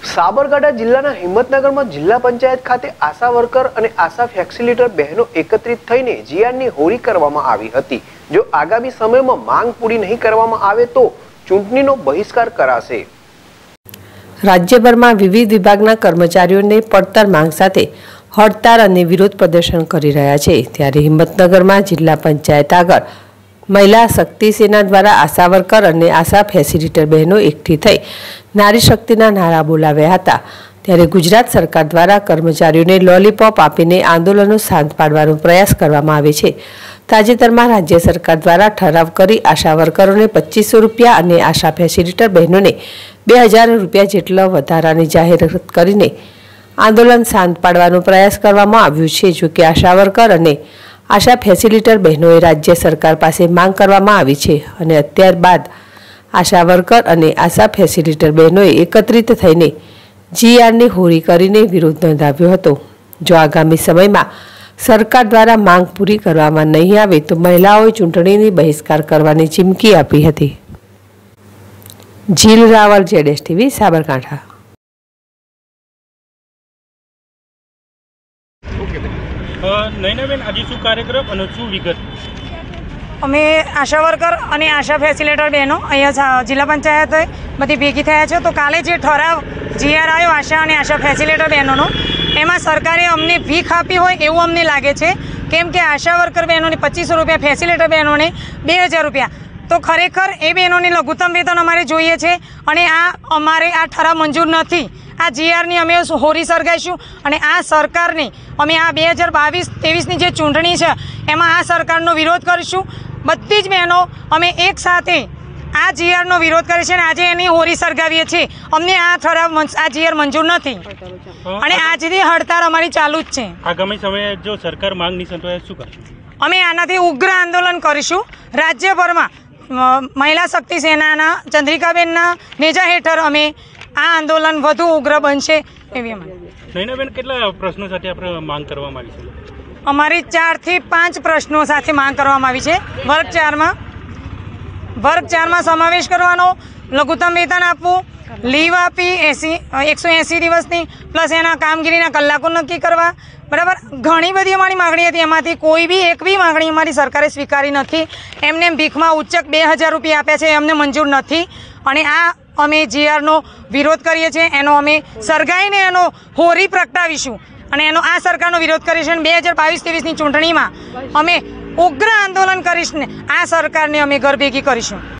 साबरकांठा जिल्लाना हिम्मतनगરમાં જિલ્લા પંચાયત ખાતે આશા વર્કર અને આશા ફેસિલિટેટર બહેનો એકત્રિત થઈને જીઆરની હોળી કરવામાં આવી હતી। જો આગામી સમયમાં માંગ પૂરી નહીં કરવામાં આવે તો ચૂંટણીનો બહિષ્કાર કરાશે। રાજ્યભરમાં વિવિધ વિભાગના કર્મચારીઓને પડતર માંગ સાથે હડતાળ અને વિરોધ પ્રદર્શન કરી રહ્યા છે। ત્યારે હિમ્મતનગરમાં જિલ્લા પંચાયત આગળ महिला शक्ति सेना द्वारा आशा वर्कर और आशा फेसिलिटेटर बहनों एकठी थई नारी शक्तिना नारा बोलाव्या हता। त्यारे गुजरात सरकार द्वारा कर्मचारीओने लॉलीपॉप आपीने आंदोलनो शांत पाडवानो प्रयास करवामां आवे छे। ताजेतरमां राज्य सरकार द्वारा ठराव करी आशा वर्करोने 2500 रूपिया और आशा फेसिलिटेटर बहनोने 2000 रूपिया जेटला वधारानी जाहेरात करीने आंदोलन शांत पाडवानो प्रयास करवामां आव्यो छे। जो कि आशा वर्कर और आशा फेसिलिटेटर बहनों राज्य सरकार पास मांग करवामां आवी छे अने त्यारबाद आशा वर्कर और आशा फेसिलिटेटर बहनों एकत्रित थईने जीआरनी होળી करीने विरोध नोंधाव्यो हतो। जो आगामी समय में सरकार द्वारा मांग पूरी करवामां नहीं आवे तो महिलाओं चूंटणीनी बहिष्कार करवानी चीमकी आपी हती। झील रावल, ZSTV, साबरकांठा। नैनाबेन, आज शू कार्यक्रम और शू विगत? अमे आशा वर्कर और आशा फेसिलिटेटर बहनों अहींया जिला पंचायत बधी भेगी थया छे। तो काले जे ठराव जीआर आव्यो आशा और आशा फेसिलिटेटर बहनों एमां सरकारे अमने भीख आपी होय एवुं अमने लागे छे। केम के आशा वर्कर बहनों ने 2500 रूपिया, फेसिलिटेटर बहनों ने 2000 रूपिया। तो खरेखर ए बहनों ने लघुत्तम वेतन अमारे जोईए छे अने आ अमारे आ ठराव मंजूर नथी। आ जीआरनी अमे होरी सरगाईशुं अने आ सरकारने अमे आ 2022-23 जे चूंटणी छे एमां आ सरकारनो विरोध करीशुं। बधी ज बहनों अमे एक साथे आ जीआरनो विरोध करे छे अने आजे एनी होरी सरगावीए छे। अमने आ ठराव आ जीआर मंजूर नथी अने आजथी हड़ताळ अमारी चालू ज छे। आगामी समय जो सरकार मांग नहीं संतोषे शुं करशुं? अमे आनाथी उग्र आंदोलन करीशुं। राज्यभरमा महिला शक्ति सेनाना चंद्रिकाबेनना नेजा हेठळ अमे आ आंदोलन વધુ ઉગ્ર બનશે એવી અમારી। નૈનાબેન, કેટલા પ્રશ્નો સાથે આપણે માંગ કરવામાં આવી છે? અમારી 4 થી 5 પ્રશ્નો સાથે માંગ કરવામાં આવી છે। વર્ગ 4 માં સમાવેશ કરવાનો, લઘુત્તમ વેતન આપવું, લીવ આપી 180 દિવસની પ્લસ એના કામગીરીના કલાકો નક્કી કરવા। બરાબર, ઘણી બધી અમારી માગણી હતી। એમાંથી કોઈ બી એક બી માગણી અમારી સરકારે સ્વીકારી નથી। એમને ભીખમાં ઉચ્ચક 2000 રૂપિયા આપ્યા છે, એમને મંજૂર નથી। અને આ અમે જીઆરનો વિરોધ કરીએ છીએ, એનો અમે સરગાઈને એનો હોરી પ્રગટાવીશું અને એનો આ સરકારનો વિરોધ કરીશું। 2022-23ની ચૂંટણીમાં અમે ઉગ્ર આંદોલન કરીશું ને આ સરકારને અમે ઘર ભેગી કરીશું।